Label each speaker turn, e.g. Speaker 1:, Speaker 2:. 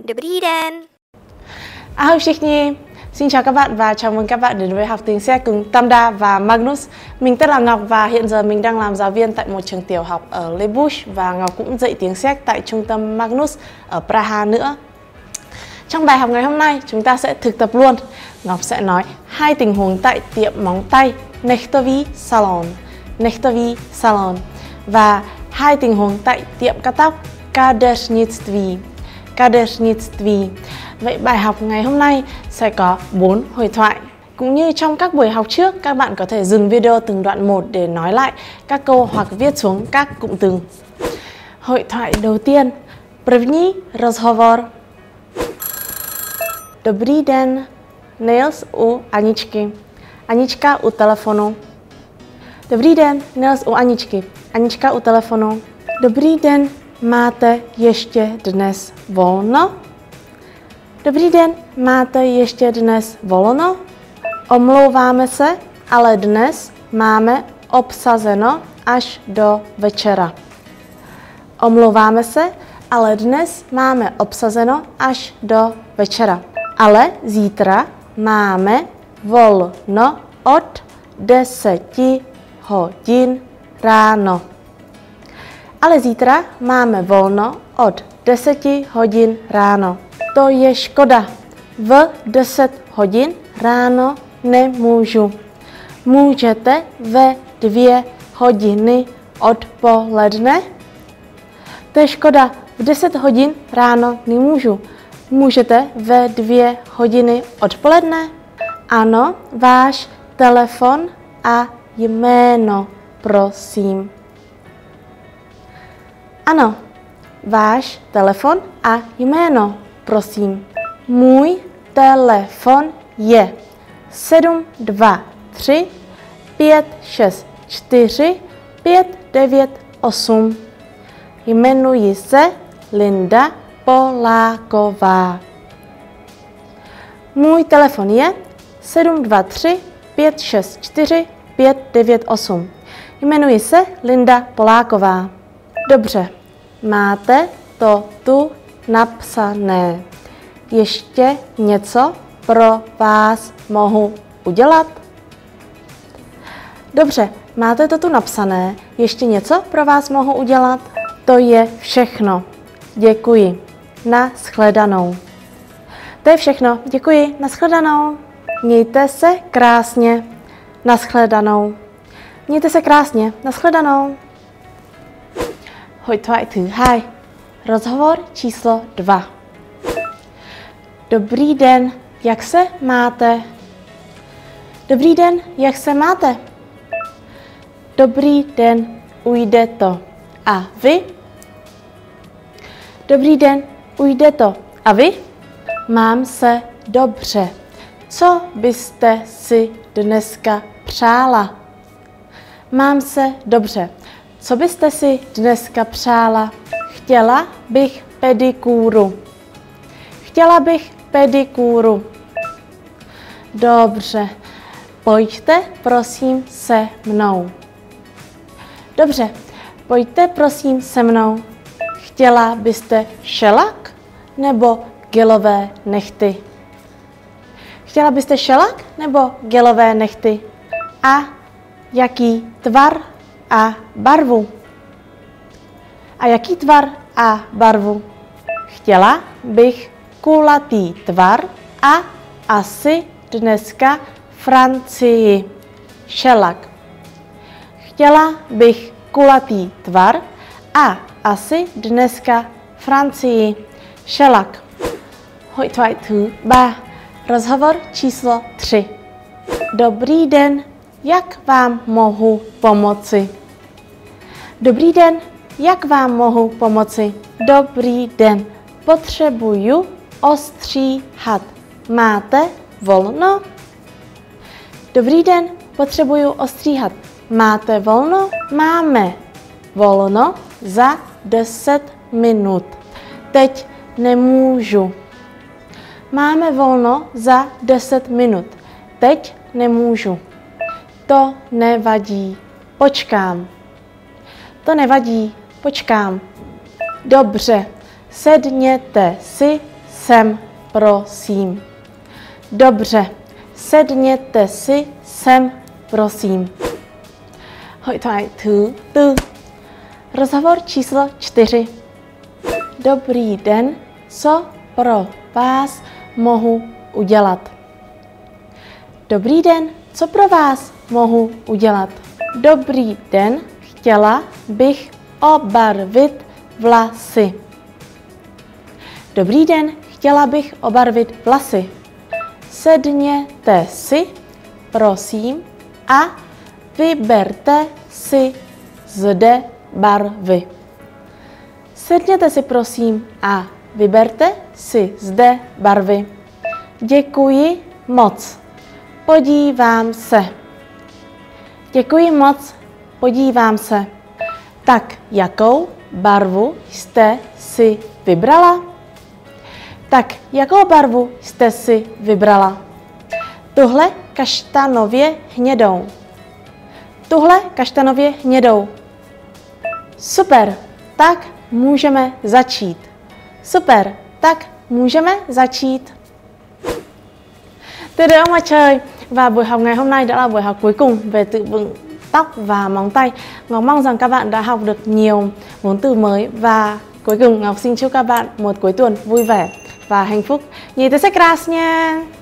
Speaker 1: Dobrý den!
Speaker 2: Ahoj všichni! Xin chào các bạn và chào mừng các bạn đến với học tiếng Séc cùng Tamda và Magnus. Mình tên là Ngọc và hiện giờ mình đang làm giáo viên tại một trường tiểu học ở Lebuš và Ngọc cũng dạy tiếng Séc tại trung tâm Magnus ở Praha nữa. Trong bài học ngày hôm nay chúng ta sẽ thực tập luôn. Ngọc sẽ nói 2 tình huống tại tiệm móng tay Nechtový salon, Nechtový salon và 2 tình huống tại tiệm cắt tóc Kadeřnictví, Kadeřnictví. Vậy bài học ngày hôm nay sẽ có 4 hội thoại. Cũng như trong các buổi học trước, các bạn có thể dừng video từng đoạn một để nói lại các câu hoặc viết xuống các cụm từ. Hội thoại đầu tiên. První rozhovor. Dobrý den, Nils u Aničky. Anička u telefonu. Dobrý den, Nils u Aničky. Anička u telefonu. Dobrý den, máte ještě dnes volno? Dobrý den, máte ještě dnes volno? Omlouváme se, ale dnes máme obsazeno až do večera. Omlouváme se, ale dnes máme obsazeno až do večera. Ale zítra máme volno od 10 hodin ráno. Ale zítra máme volno od 10 hodin ráno. To je škoda. V 10 hodin ráno nemůžu. Můžete ve 2 hodiny odpoledne? To je škoda. V 10 hodin ráno nemůžu. Můžete ve 2 hodiny odpoledne? Ano, váš telefon a jméno, prosím. Ano, váš telefon a jméno, prosím. Můj telefon je 723 564 598. Jmenuji se Linda Poláková. Můj telefon je 723 564 598. Jmenuji se Linda Poláková. Dobře, máte to tu napsané. Ještě něco pro vás mohu udělat? Dobře, máte to tu napsané. Ještě něco pro vás mohu udělat? To je všechno. Děkuji. Nashledanou. To je všechno. Děkuji. Nashledanou. Mějte se krásně. Nashledanou. Mějte se krásně. Nashledanou. Hội thoại thứ 2. Rozhovor číslo 2. Dobrý den, jak se máte? Dobrý den, jak se máte? Dobrý den, ujde to. A vy? Dobrý den, ujde to. A vy? Mám se dobře. Co byste si dneska přála? Mám se dobře. Co byste si dneska přála? Chtěla bych pedikúru. Chtěla bych pedikúru. Dobře. Pojďte prosím se mnou. Dobře. Pojďte prosím se mnou. Chtěla byste šelak nebo gelové nehty? Chtěla byste šelak nebo gelové nehty? A jaký tvar a barvu? A jaký tvar a barvu? Chtěla bych kulatý tvar a asi dneska Francii. Šelak. Chtěla bych kulatý tvar a asi dneska Francii. Šelak. Hội thoại thứ 3. Rozhovor číslo 3. Dobrý den, jak vám mohu pomoci? Dobrý den, jak vám mohu pomoci? Dobrý den, potřebuju ostříhat. Máte volno? Dobrý den, potřebuju ostříhat. Máte volno? Máme volno za 10 minut. Teď nemůžu. Máme volno za 10 minut. Teď nemůžu. To nevadí. Počkám. To nevadí. Počkám. Dobře. Sedněte si sem, prosím. Dobře, sedněte si sem, prosím. Hội thoại thứ 4. Rozhovor číslo 4. Dobrý den, co pro vás mohu udělat? Dobrý den, co pro vás mohu udělat? Dobrý den, chtěla bych obarvit vlasy. Dobrý den, chtěla bych obarvit vlasy. Sedněte si, prosím, a vyberte si zde barvy. Sedněte si, prosím, a vyberte si zde barvy. Děkuji moc. Podívám se. Děkuji moc. Podívám se. Tak, jakou barvu jste si vybrala? Tak, jakou barvu jste si vybrala? Tuhle kaštanově hnědou. Tuhle kaštanově hnědou. Super, tak můžeme začít. Super, tak můžeme začít. Từ đó mà chơi. Và buổi học ngày hôm nay đã là buổi học cuối cùng về từ vựng tóc và móng tay. Ngọc mong rằng các bạn đã học được nhiều vốn từ mới. Và cuối cùng Ngọc xin chúc các bạn một cuối tuần vui vẻ và hạnh phúc. Mějte se krásně!